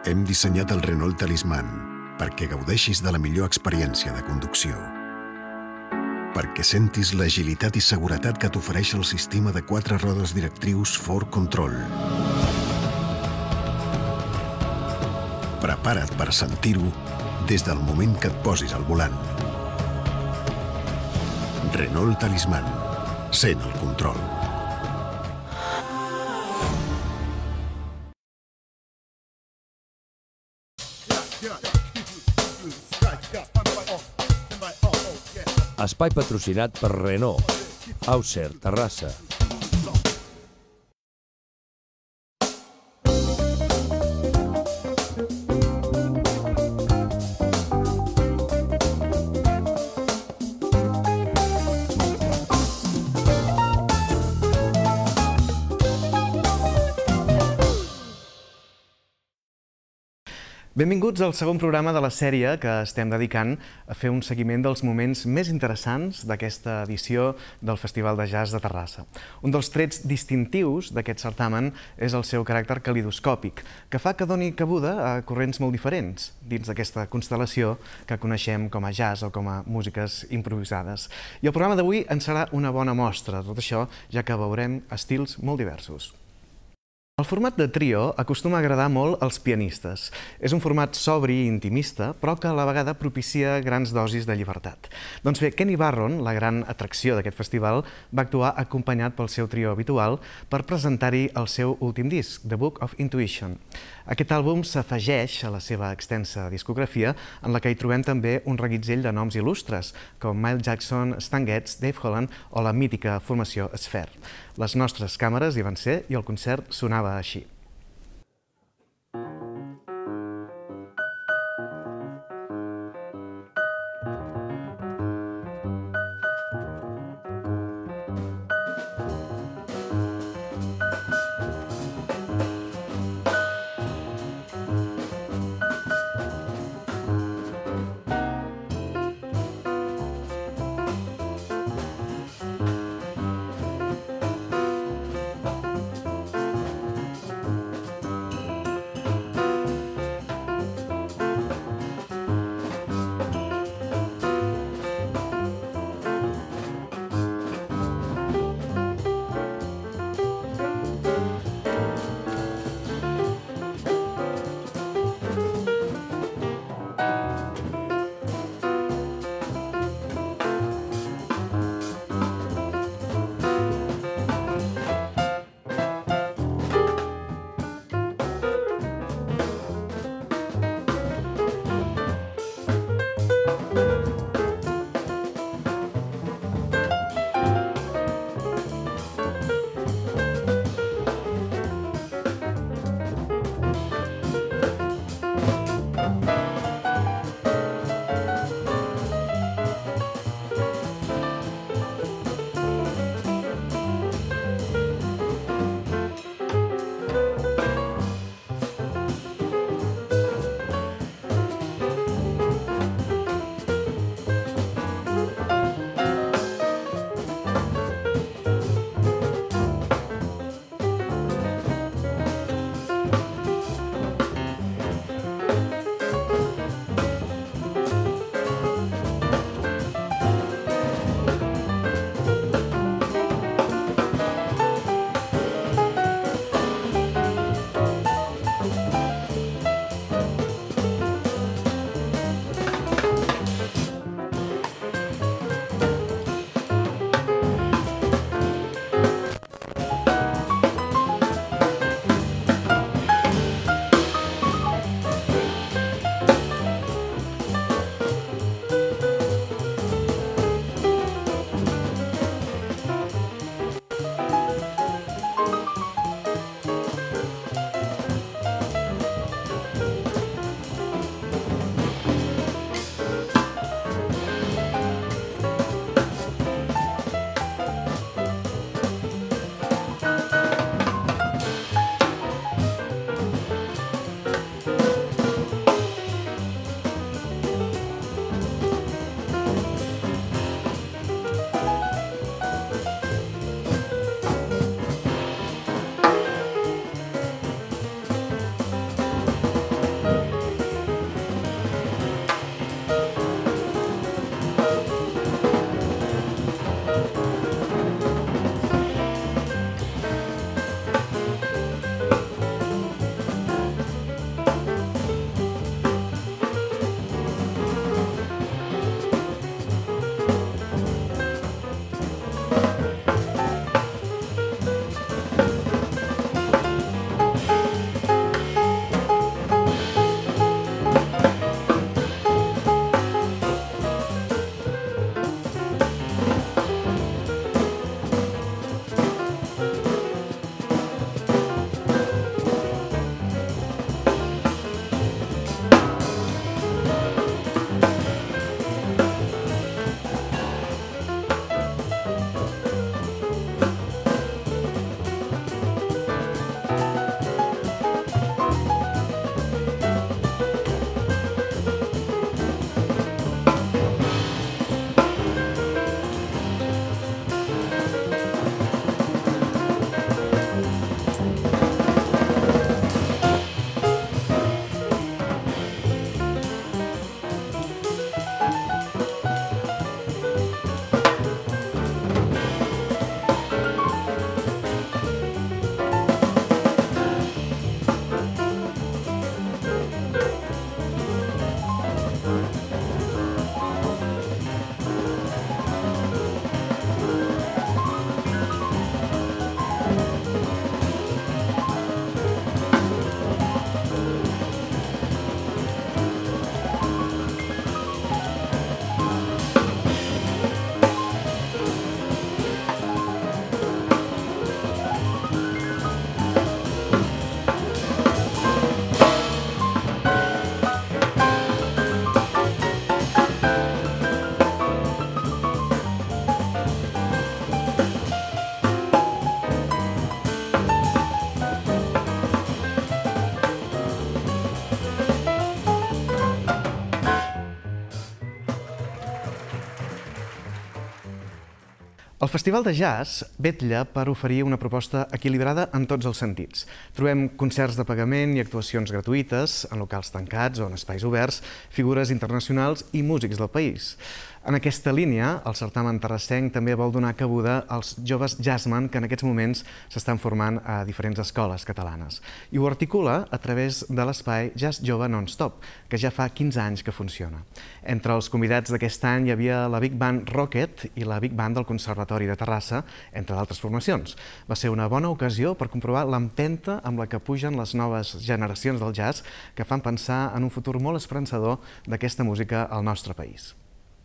Hem dissenyat el Renault Talisman perquè gaudeixis de la millor experiència de conducció. Perquè sentis l'agilitat i seguretat que t'ofereix el sistema de 4 rodes directrius Ford Control. Prepara't per sentir-ho des del moment que et posis al volant. Renault Talisman. Sent el control. Espai patrocinat per Renault. Auxerre, Terrassa. Benvinguts al segon programa de la sèrie que estem dedicant a fer un seguiment dels moments més interessants d'aquesta edició del Festival de Jazz de Terrassa. Un dels trets distintius d'aquest certamen és el seu caràcter calidoscòpic, que fa que doni cabuda a corrents molt diferents dins d'aquesta constel·lació que coneixem com a jazz o com a músiques improvisades. I el programa d'avui en serà una bona mostra de tot això, ja que veurem estils molt diversos. El format de trio acostuma a agradar molt als pianistes. És un format sobri i intimista, però que a la vegada propicia grans dosis de llibertat. Doncs bé, Kenny Barron, la gran atracció d'aquest festival, va actuar acompanyat pel seu trio habitual per presentar-hi el seu últim disc, The Book of Intuition. Aquest àlbum s'afegeix a la seva extensa discografia, en la que hi trobem també un reguitzell de noms il·lustres, com Miles Jackson, Stan Getz, Dave Holland o la mítica formació Sphere. Les nostres càmeres hi van ser i el concert sonava així. Festival de Jazz vetlla per oferir una proposta equilibrada en tots els sentits. Trobem concerts de pagament i actuacions gratuïtes en locals tancats o en espais oberts, figures internacionals i músics del país. En aquesta línia, el certamen terrassenc també vol donar cabuda als joves jazzmen que en aquests moments s'estan formant a diferents escoles catalanes. I ho articula a través de l'espai Jazz Jove Non-Stop, que ja fa 15 anys que funciona. Entre els convidats d'aquest any hi havia la Big Band Rocket i la Big Band del Conservatori de Terrassa, entre d'altres formacions. Va ser una bona ocasió per comprovar l'empenta amb la que pugen les noves generacions del jazz que fan pensar en un futur molt esperançador d'aquesta música al nostre país.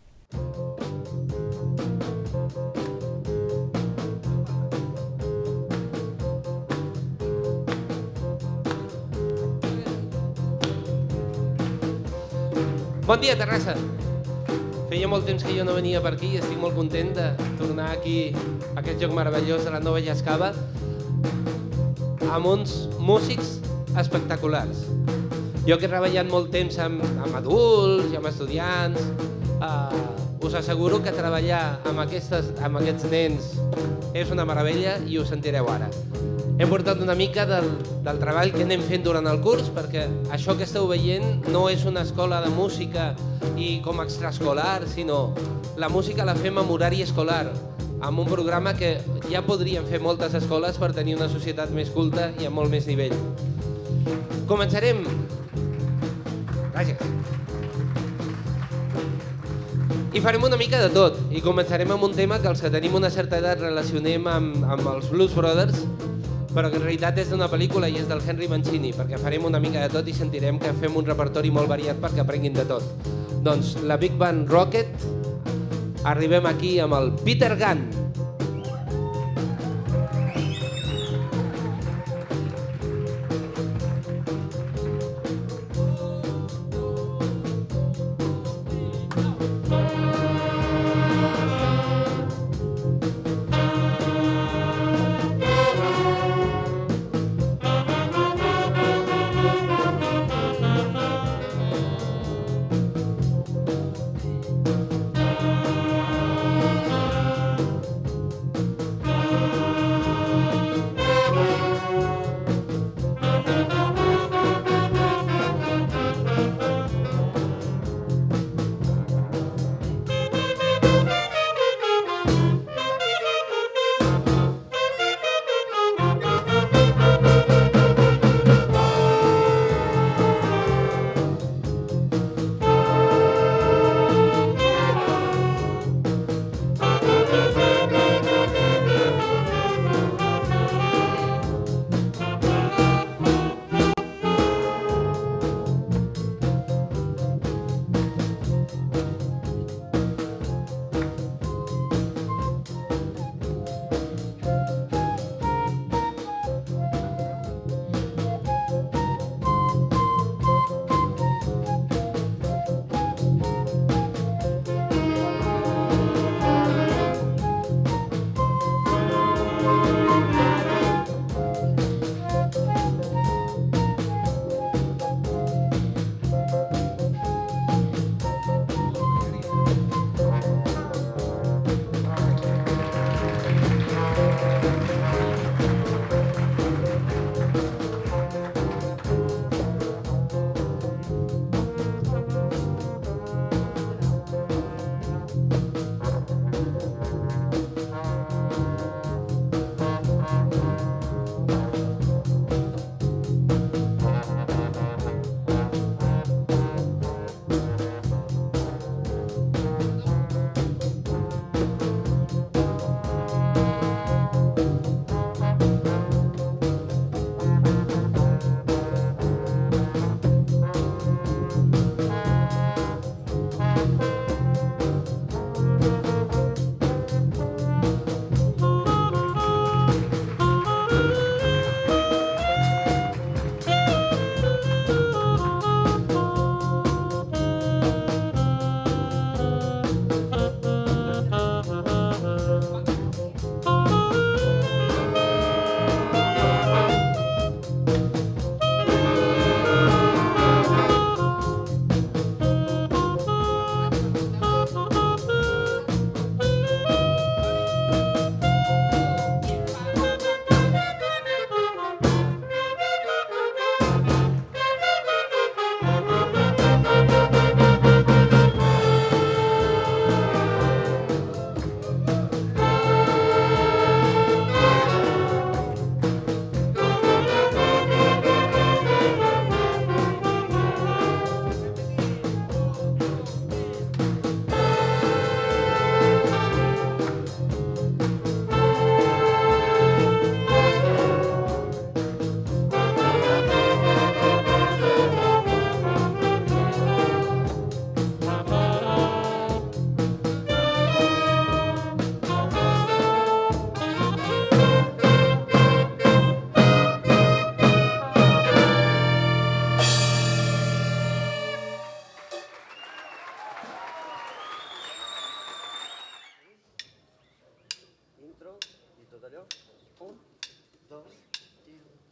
Bon dia, Terrassa! Feia molt temps que jo no venia per aquí i estic molt content de tornar aquí a aquest joc meravellós de la Nova Jazz Cava amb uns músics espectaculars. Jo que he treballat molt temps amb adults i amb estudiants, us asseguro que treballar amb aquests nens és una meravella i ho sentireu ara. Hem portat una mica del treball que anem fent durant el curs, perquè això que esteu veient no és una escola de música i com extraescolar, sinó la música la fem amb horari escolar, amb un programa que ja podrien fer moltes escoles per tenir una societat més culta i amb molt més nivell. Començarem... Gràcies. I farem una mica de tot, i començarem amb un tema que els que tenim una certa edat relacionem amb els Blues Brothers, però que en realitat és d'una pel·lícula i és del Henry Mancini, perquè farem una mica de tot i sentirem que fem un repertori molt variat perquè aprenguin de tot. Doncs la Big Band Rocket, arribem aquí amb el Peter Gunn. tot allò. 1, 2 i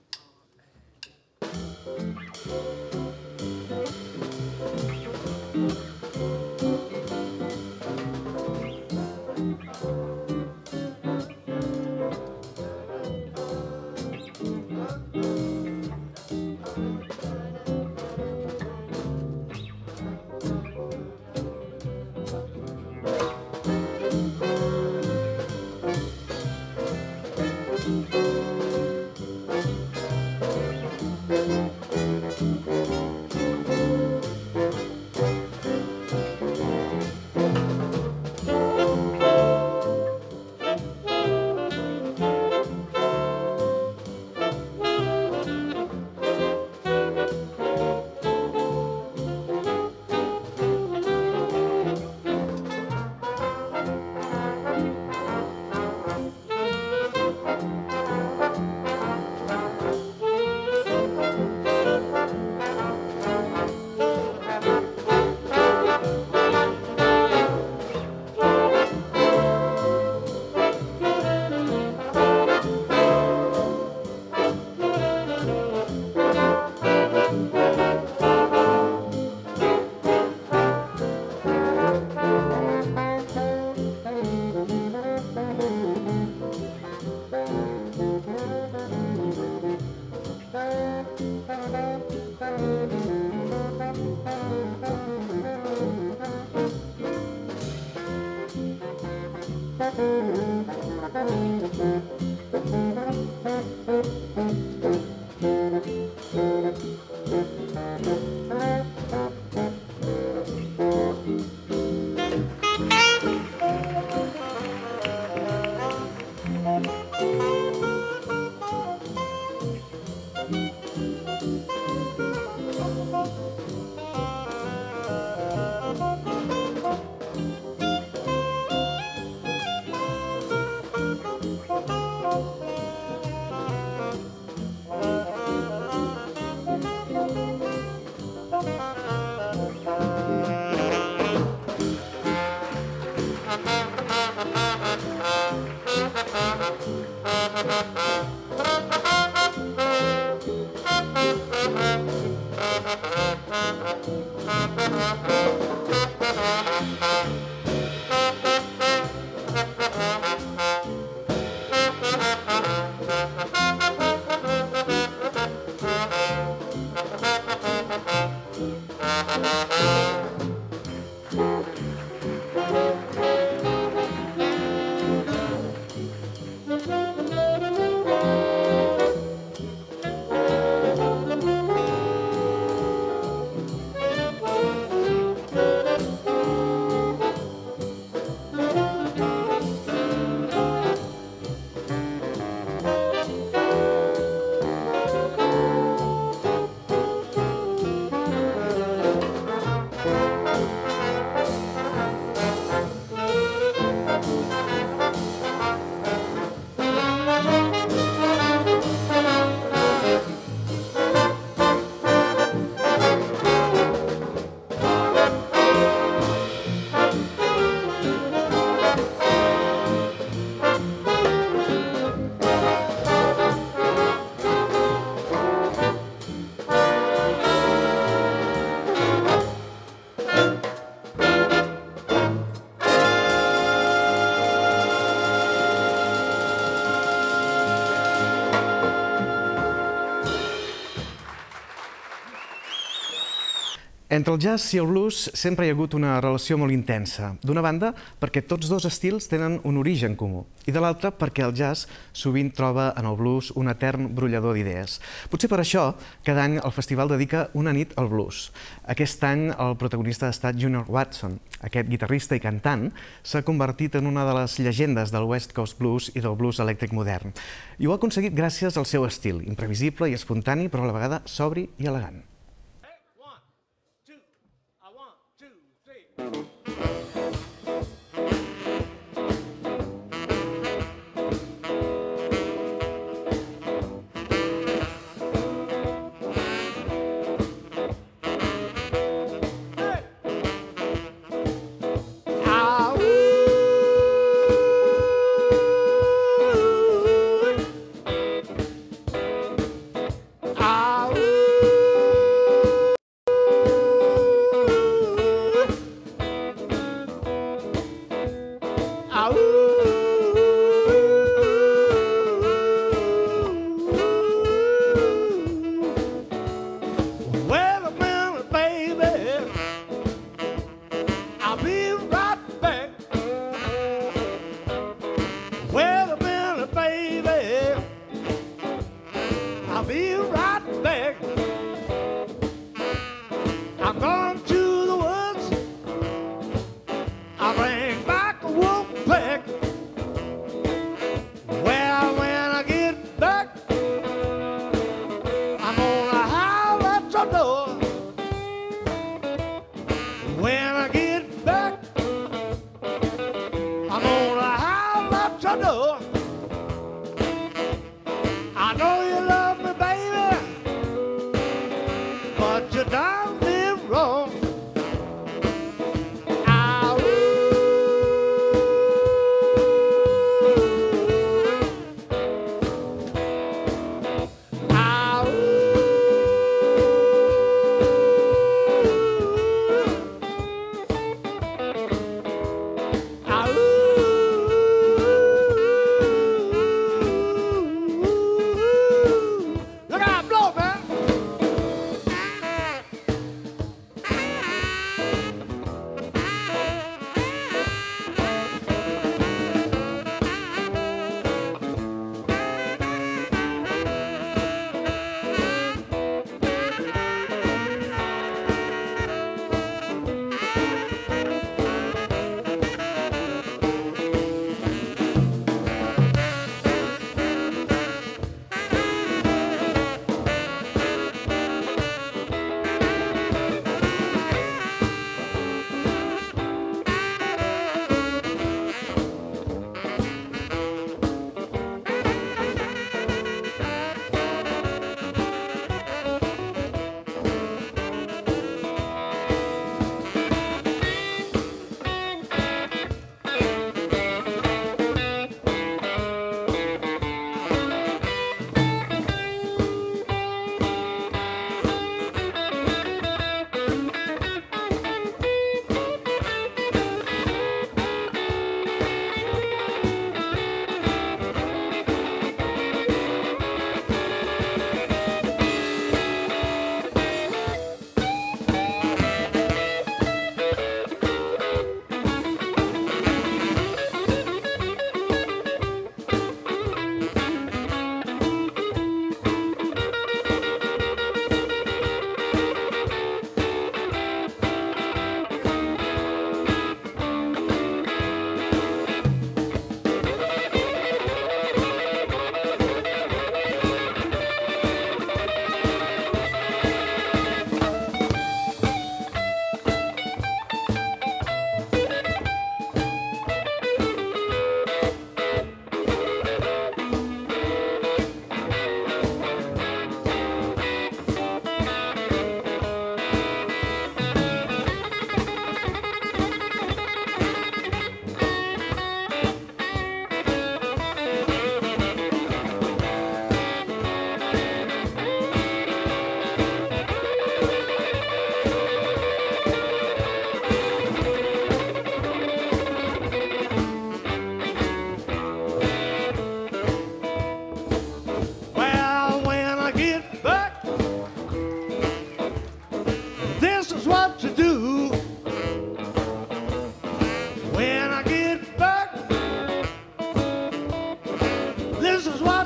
1. Entre el jazz i el blues sempre hi ha hagut una relació molt intensa. D'una banda, perquè tots dos estils tenen un origen comú, i de l'altra, perquè el jazz sovint troba en el blues un etern brollador d'idees. Potser per això, cada any el festival dedica una nit al blues. Aquest any el protagonista ha estat Junior Watson. Aquest guitarrista i cantant s'ha convertit en una de les llegendes del West Coast Blues i del blues elèctric modern. I ho ha aconseguit gràcies al seu estil, imprevisible i espontani, però a la vegada sobri i elegant.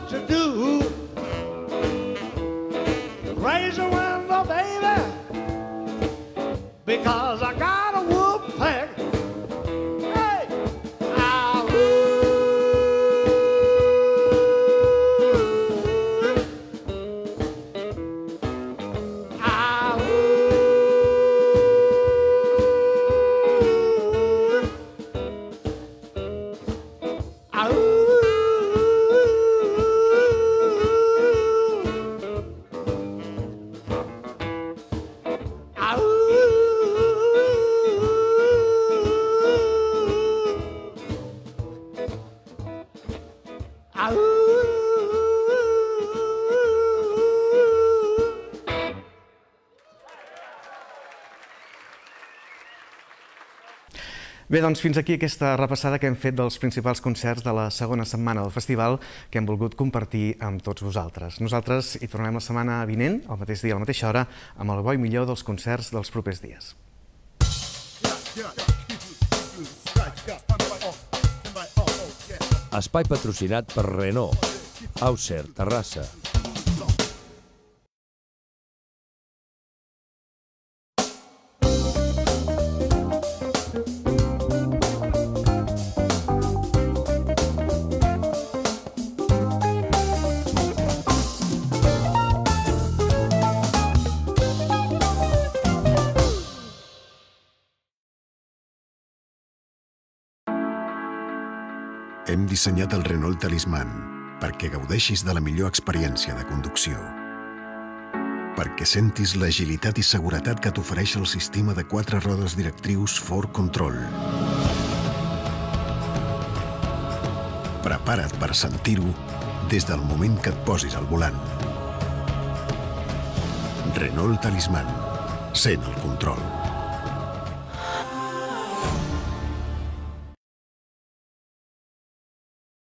you do. Raise your window, baby, because I got a whoop pack. Hey, Bé, doncs fins aquí aquesta repassada que hem fet dels principals concerts de la segona setmana del festival que hem volgut compartir amb tots vosaltres. Nosaltres hi tornem la setmana vinent, al mateix dia, a la mateixa hora, amb el bo i millor dels concerts dels propers dies. Espai patrocinat per Renault, Auxerre, Terrassa. Hem dissenyat el Renault Talisman perquè gaudeixis de la millor experiència de conducció. Perquè sentis l'agilitat i seguretat que t'ofereix el sistema de 4 rodes directrius Ford Control. Prepara't per sentir-ho des del moment que et posis al volant. Renault Talisman. Sent el control.